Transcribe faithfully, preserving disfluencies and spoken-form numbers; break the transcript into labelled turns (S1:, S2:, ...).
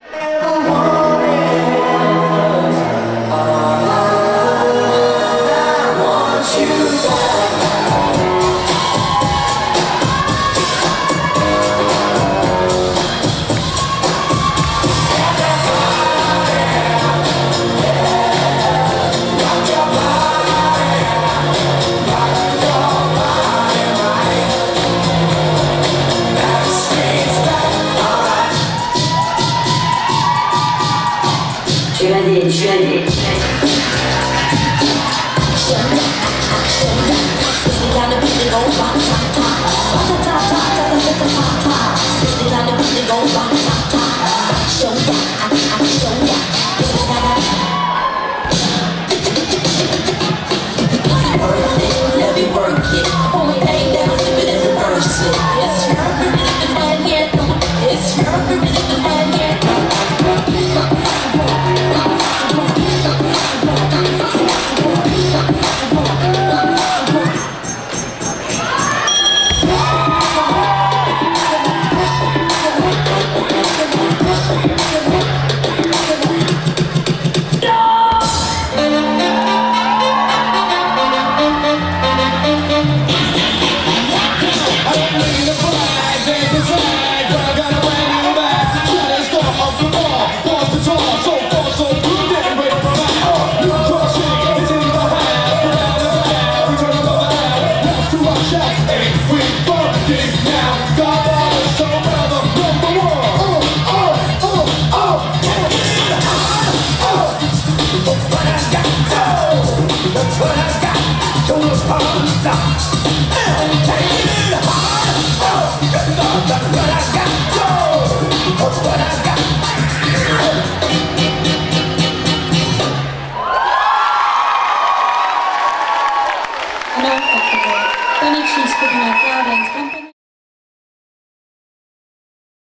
S1: Shredded, shredded. Let me work it. Only pain down, flip it and reverse it. It's her rhythm, yeah. It's her rhythm, yeah.
S2: Konečný skupina Clarence Company.